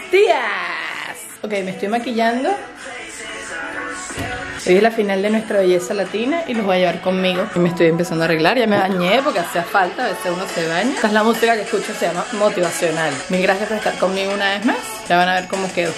días. Ok, me estoy maquillando. Hoy es la final de nuestra belleza latina y los voy a llevar conmigo. Y me estoy empezando a arreglar, ya me bañé porque hacía falta, a veces uno se baña. Esta es la música que escucho, se llama motivacional. Mil gracias por estar conmigo una vez más. Ya van a ver cómo quedo.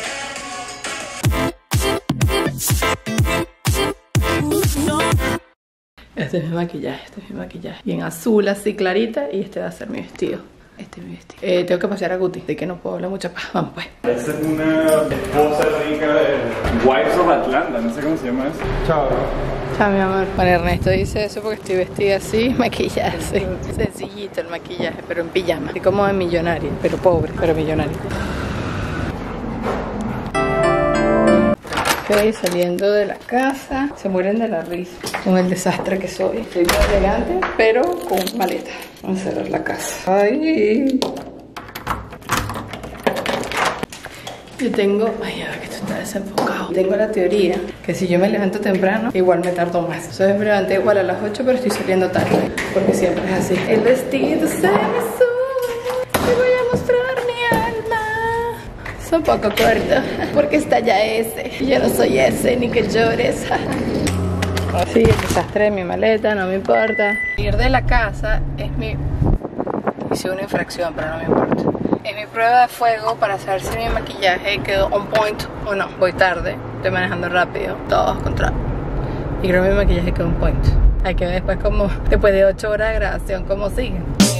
Este es mi maquillaje, bien azul, así clarita. Y este va a ser mi vestido. Este es mi vestido. Tengo que pasear a Guti, de que no puedo hablar mucha paz. Vamos pues. Esta es una esposa rica de Wives of Atlanta, no sé cómo se llama eso. Chao. Chao, mi amor. Bueno, Ernesto dice eso porque estoy vestida así, maquillada así. Sencillito el maquillaje, pero en pijama. Estoy como de millonaria, pero pobre, pero millonaria. Ok, saliendo de la casa. Se mueren de la risa con el desastre que soy. Estoy muy elegante, pero con maleta. Vamos a cerrar la casa. Ay. Yo tengo... Ay, ya que esto está desenfocado. Tengo la teoría que si yo me levanto temprano, igual me tardo más. Entonces me levanté igual a las 8, pero estoy saliendo tarde. Porque siempre es así. El vestido se me sube. Te voy a mostrar mi alma. Es un poco corto, porque está ya ese. Y yo no soy ese, ni que llores. Sí, el desastre de mi maleta, no me importa. Ir de la casa es mi... Hice una infracción, pero no me importa. Es mi prueba de fuego para saber si mi maquillaje quedó on point o no. Voy tarde, estoy manejando rápido, todos contra. Y creo que mi maquillaje quedó on point. Hay que ver después cómo, después de 8 horas de grabación, cómo sigue.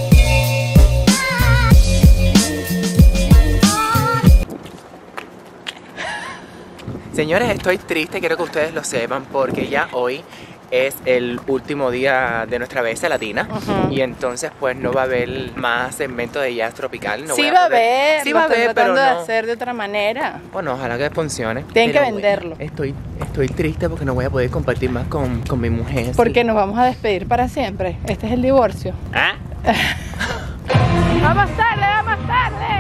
Señores, estoy triste, quiero que ustedes lo sepan porque ya hoy es el último día de nuestra belleza latina. Y entonces pues no va a haber más segmento de jazz tropical. No sí va a haber, sí va a haber, pero tratando de no. hacer de otra manera. Bueno, ojalá que funcione. Tienen que venderlo. Bueno, estoy triste porque no voy a poder compartir más con mi mujer. Porque sí. Nos vamos a despedir para siempre. Este es el divorcio. ¿Ah? ¡Vamos tarde, vamos tarde!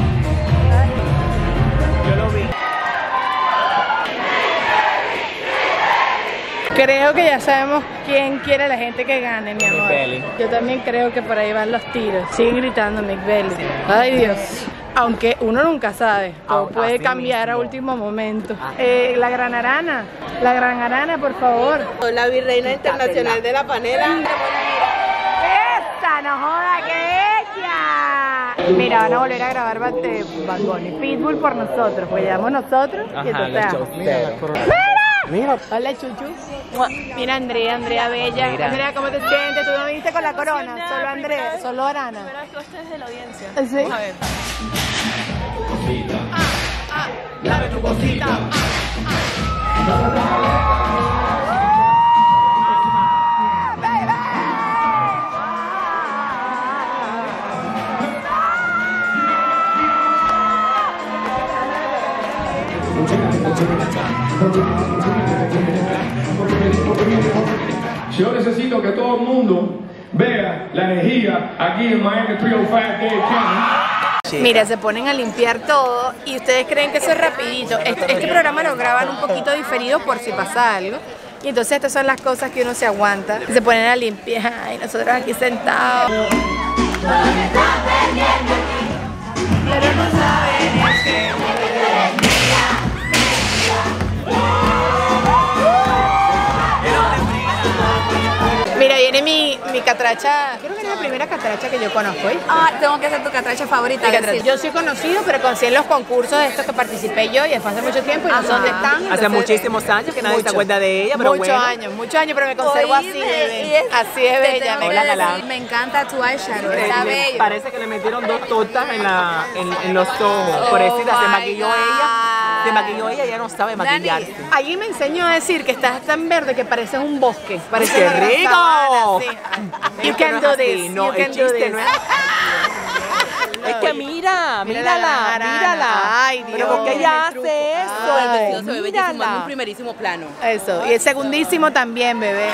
Yo lo vi. Creo que ya sabemos quién quiere la gente que gane, mi amor. Mick Belly. Yo también creo que por ahí van los tiros. Siguen gritando Mick Belly. Ay, Dios. Aunque uno nunca sabe, todo puede cambiar a último momento. La Gran Arana, por favor. La virreina internacional de la panela. ¡Esta no joda que ella! Mira, van a volver a grabar Bad Bunny, Pitbull por nosotros, pues llamamos nosotros. Y entonces, ¡mira! Hola, Chuchu. Mira, Andrea Bella. Mira. Andrea, ¿cómo te sientes? ¿Tú no viniste con la corona? Solo Andrea, solo Arana. Primera vez que ustedes de la audiencia. ¿Sí? Vamos a ver. Dame tu cosita. Yo necesito que todo el mundo vea la energía aquí en Miami 305 Dade County. Mira, se ponen a limpiar todo y ustedes creen que eso es rapidito. Este programa lo graban un poquito diferido por si pasa algo. Y entonces estas son las cosas que uno se aguanta. Se ponen a limpiar y nosotros aquí sentados. Pero no saben que mira, viene mi catracha, creo que es la primera catracha que yo conozco, ¿eh? Ah, tengo que hacer tu catracha favorita. Sí. Yo soy conocido, pero conocí en los concursos de estos que participé yo y después hace mucho tiempo y no sé dónde están. Hace entonces, muchísimos años que nadie se acuerda de ella, pero muchos años, pero me conservo así de bella. Así de bella. Hola, galán. Me encanta tu eyeshadow, está bello. Parece que le metieron 2 tortas en los ojos. Por eso se maquilló ella. Se maquilló ella, ya no sabe maquillarse. Alguien me enseñó a decir que estás tan verde que pareces un bosque. Parece ¡Qué una gran rico! sabana, sí. You can do this. No, el chiste no es... Es que mírala. Ay, Dios. Pero ¿por qué ella hace eso? El vestido se ve bellísimo, en un Mírala. primerísimo plano. Eso, y el segundísimo también, bebé.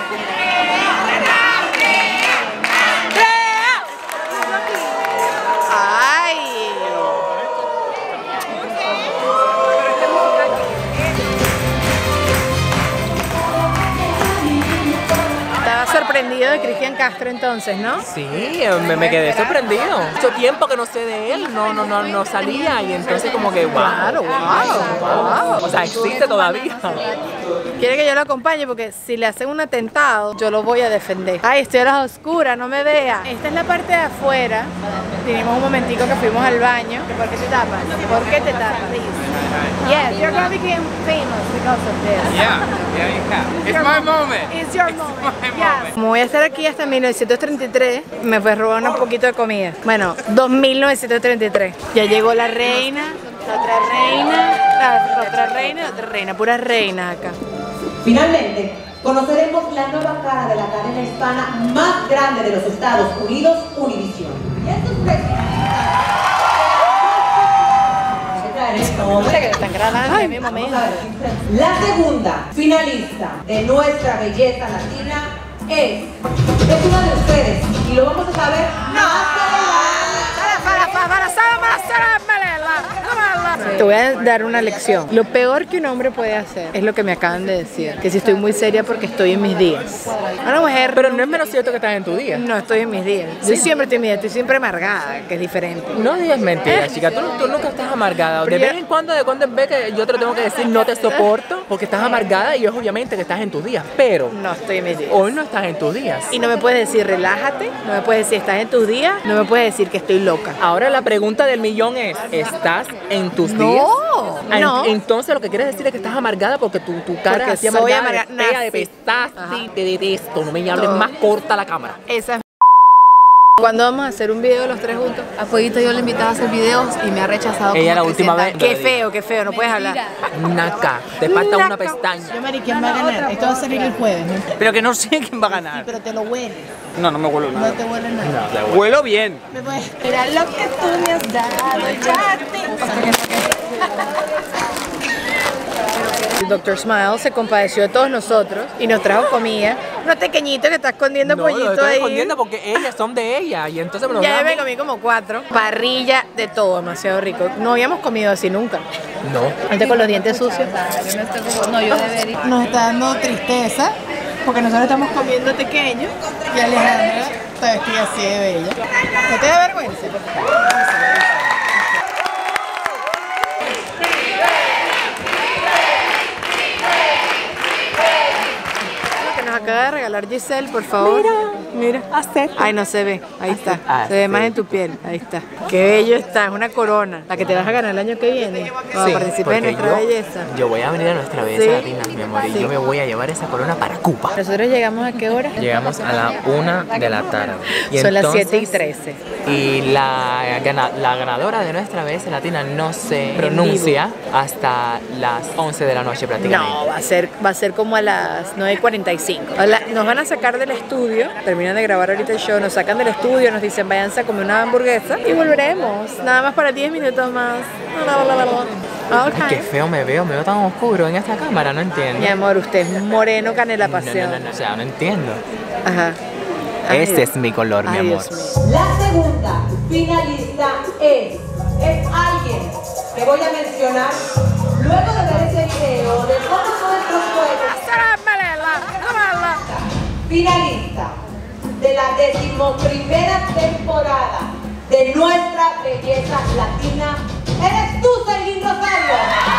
Ay. Estaba sorprendido marido de Cristian Castro entonces, ¿no? Sí, me quedé sorprendido. Mucho tiempo que no sé de él, no salía y entonces como que wow. O sea, existe todavía. Quiere que yo lo acompañe porque si le hacen un atentado, yo lo voy a defender. Ay, estoy a las oscuras, no me vea. Esta es la parte de afuera. Tenemos un momentico que fuimos al baño. ¿Por qué te tapas? ¿Por qué te tapas? Yes, you're gonna become famous because of this. Yeah, you have. It's my moment. It's your moment. Yes. Como voy a estar aquí hasta 1933, me fue a robar un poquito de comida. Bueno, 2933. Ya llegó la reina, la otra reina, la otra reina, la otra reina. Puras reinas acá. Finalmente, conoceremos la nueva cara de la cadena hispana más grande de los Estados Unidos, Univision. Y estos Están grabando en mi momento. La segunda finalista de nuestra belleza latina es una de ustedes y lo vamos a saber Te voy a dar una lección. Lo peor que un hombre puede hacer es lo que me acaban de decir, que si estoy muy seria porque estoy en mis días. Una mujer... Pero no es menos cierto que estás en tu día. No, estoy en mis días. Yo siempre estoy en mis días, estoy siempre amargada, que es diferente. No digas mentiras, chica. Tú nunca estás amargada. De vez en cuando en vez que yo te lo tengo que decir, no te soporto porque estás amargada y es obviamente que estás en tus días. Pero no estoy en mis días. Hoy no estás en tus días. Y no me puedes decir relájate, no me puedes decir estás en tus días, no me puedes decir que estoy loca. Ahora la pregunta del millón es, ¿estás en tus días? No. Entonces lo que quieres decir es que estás amargada porque tu cara así amargada, fea, de pestaste, te detesto, no me hables más, corta la cámara. Esa es. ¿Cuándo vamos a hacer un video los tres juntos? A Fueguito yo le invitaba a hacer videos y me ha rechazado. Ella la última vez. Qué feo, no puedes hablar. Naca, te falta una pestaña. Yo, Mari, ¿quién va a ganar? Esto va a salir el jueves, ¿no? Pero que no sé quién va a ganar. Sí, pero te lo hueles. No me huelo nada. No te huele nada. Huelo bien. Mira lo que tú me has dado, El Dr. Smile se compadeció de todos nosotros y nos trajo comida. Unos pequeñitos que está escondiendo No, pollito lo estoy ahí. escondiendo porque ellas son de ella y entonces me lo Ya dan. me comí como 4. Parrilla de todo, demasiado rico. No habíamos comido así nunca. No. Antes con los dientes sucios. No, yo debería. Nos está dando tristeza porque nosotros estamos comiendo pequeño y Alejandra está vestida así de bella. ¿No te da vergüenza? Nos acaba de regalar Giselle, por favor. Mira, ay, no se ve, ahí está, se ve más en tu piel, ahí está. Qué bello está, es una corona, la que te vas a ganar el año que viene, para participar en nuestra belleza. Yo voy a venir a nuestra belleza latina, mi amor, y yo me voy a llevar esa corona para Cuba. ¿Nosotros llegamos a qué hora? Llegamos a la 1 de la tarde. Y son las entonces, 7:13. Y la ganadora de nuestra belleza latina no se pronuncia hasta las 11 de la noche prácticamente. No, va a ser como a las 9:45. Nos van a sacar del estudio, terminan de grabar ahorita el show, nos sacan del estudio, nos dicen váyanse a comer una hamburguesa y volveremos, nada más para 10 minutos más. Okay. Qué feo me veo tan oscuro en esta cámara, no entiendo. Mi amor, usted es moreno canela pasión. No, o sea, no entiendo. Ajá. Ay, Este es mi color, mi amor. Dios mío. La segunda finalista es alguien que voy a mencionar luego de ver ese video de cómo nuestros juegos. Finalista de la 11ª temporada de nuestra belleza latina, eres tú, Sergín Rosario.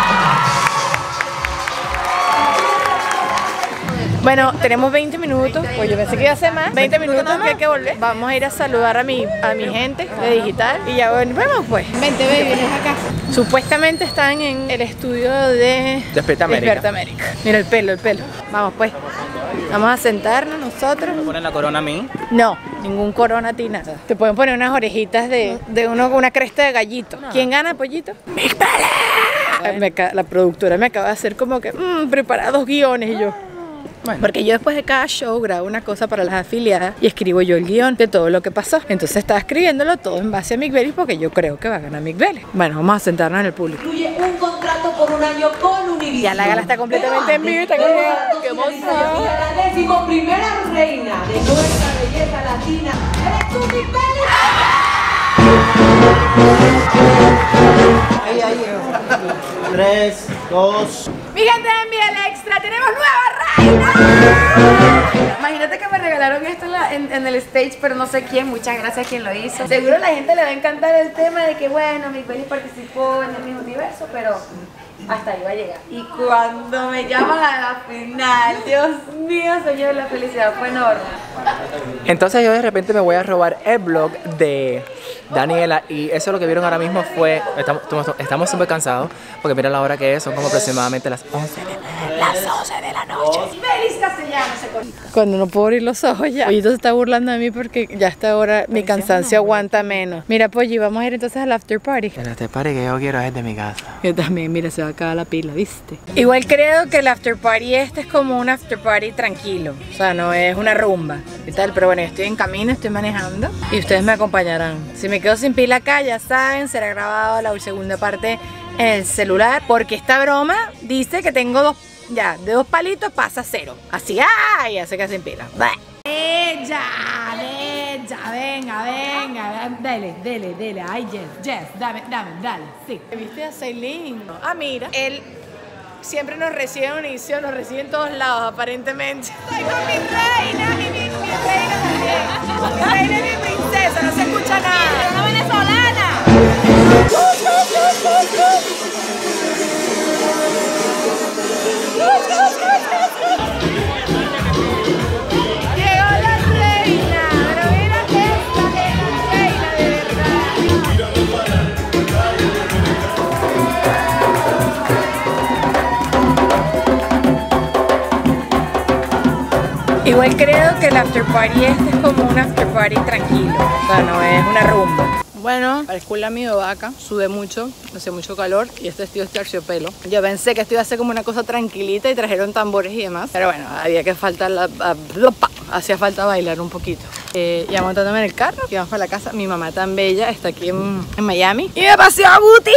Bueno, tenemos 20 minutos, pues yo pensé que iba a ser más, 20 minutos que hay que volver. Vamos a ir a saludar a mi gente de digital y ya volvemos pues. Vente, baby, ven acá. Supuestamente están en el estudio de Despierta América. Mira el pelo. Vamos pues. Vamos a sentarnos nosotros. ¿Me ponen la corona a mí? No, ningún corona a ti nada. Te pueden poner unas orejitas de uno con una cresta de gallito. ¿Quién gana, pollito? La productora me acaba de hacer como que prepara 2 guiones y yo. Bueno. Porque yo después de cada show grabo una cosa para las afiliadas y escribo yo el guión de todo lo que pasó. Entonces estaba escribiéndolo todo en base a Mick Vélez porque yo creo que va a ganar Mick Vélez. Bueno, vamos a sentarnos en el público. Incluye un contrato por 1 año con Univision. Ya la gala está completamente en vivo. Está como, ¡qué emoción! La 11ª reina de nuestra belleza latina, eres tú, Mick Vélez. Ahí, 3, 2. Dos. Mi gente de Envíale Extra, tenemos nueva reina. Imagínate que me regalaron esto en el stage, pero no sé quién. Muchas gracias a quien lo hizo. Seguro a la gente le va a encantar el tema de que, bueno, mi peli participó en el mismo universo, pero hasta ahí va a llegar. Y cuando me llaman a la final, Dios mío, señor, la felicidad fue enorme. Entonces yo de repente me voy a robar el vlog de Daniela y eso lo que vieron ahora mismo fue, estamos súper cansados porque mira la hora que es, son como aproximadamente las 11 de la noche. Feliz Castellanos se conecta. Cuando no puedo abrir los ojos ya. Pollito se está burlando de mí porque ya a esta hora mi cansancio aguanta menos. Mira, Polly, vamos a ir entonces al after party. El after party que yo quiero es de mi casa. Yo también, mira, se va a acabar la pila, ¿viste? Igual creo que el after party este es como un after party tranquilo. O sea, no es una rumba y tal, pero bueno, yo estoy en camino, estoy manejando y ustedes me acompañarán. Si me quedo sin pila acá, ya saben, será grabado la segunda parte en el celular, porque esta broma dice que tengo de dos palitos pasa 0. Así, ¡ay! Ya se queda sin pila. Bella, venga, dele. Ay, Jess, dame, dale, sí. ¿Viste a Celine? Ah, mira, él siempre nos recibe en Univision, nos recibe en todos lados, aparentemente. Estoy con mi reina, mi reina también. Mi reina y mi princesa, no se escucha nada. ¡Una venezolana! Llegó la reina, pero mira que esta es la reina de verdad. Igual creo que el after party este es como un after party tranquilo, o sea, no es una rumba. Bueno, parezco la mi vaca, sudé mucho, hace mucho calor y este vestido es terciopelo. Yo pensé que esto iba a ser como una cosa tranquilita y trajeron tambores y demás, pero bueno, hacía falta bailar un poquito. Ya montándome en el carro, y vamos para la casa. Mi mamá tan bella está aquí en Miami y me paseó a Guti.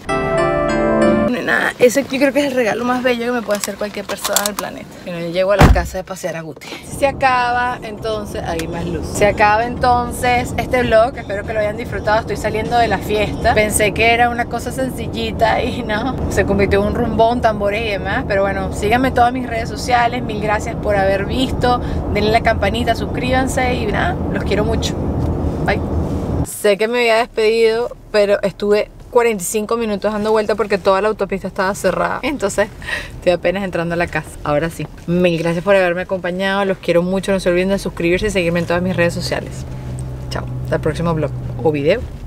Nada, ese yo creo que es el regalo más bello que me puede hacer cualquier persona del planeta. Que no llego a la casa de pasear a Guti. Se acaba entonces, hay más luz. Se acaba entonces este vlog, espero que lo hayan disfrutado. Estoy saliendo de la fiesta. Pensé que era una cosa sencillita y no, se convirtió en un rumbón, tambores y demás. Pero bueno, síganme en todas mis redes sociales. Mil gracias por haber visto. Denle la campanita, suscríbanse y nada, los quiero mucho. Bye. Sé que me había despedido, pero estuve 45 minutos dando vuelta porque toda la autopista estaba cerrada. Entonces estoy apenas entrando a la casa. Ahora sí, mil gracias por haberme acompañado. Los quiero mucho. No se olviden de suscribirse y seguirme en todas mis redes sociales. Chao, hasta el próximo vlog o video.